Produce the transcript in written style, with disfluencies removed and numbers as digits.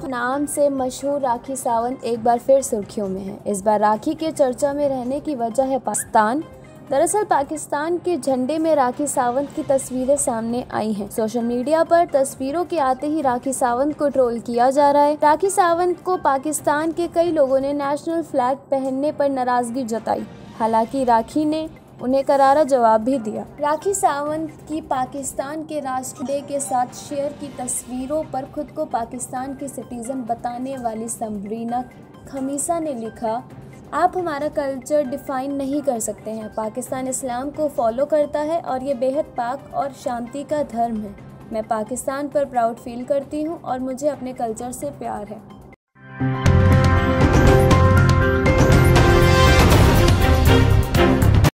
नाम से मशहूर राखी सावंत एक बार फिर सुर्खियों में है। इस बार राखी के चर्चा में रहने की वजह है पाकिस्तान। दरअसल पाकिस्तान के झंडे में राखी सावंत की तस्वीरें सामने आई हैं। सोशल मीडिया पर तस्वीरों के आते ही राखी सावंत को ट्रोल किया जा रहा है। राखी सावंत को पाकिस्तान के कई लोगों ने नेशनल फ्लैग पहनने पर नाराजगी जताई। हालांकि राखी ने उन्हें करारा जवाब भी दिया। राखी सावंत की पाकिस्तान के राष्ट्र डे के साथ शेयर की तस्वीरों पर खुद को पाकिस्तान की सिटीजन बताने वाली समरीना खमीसा ने लिखा, आप हमारा कल्चर डिफाइन नहीं कर सकते हैं। पाकिस्तान इस्लाम को फॉलो करता है और ये बेहद पाक और शांति का धर्म है। मैं पाकिस्तान पर प्राउड फील करती हूँ और मुझे अपने कल्चर से प्यार है।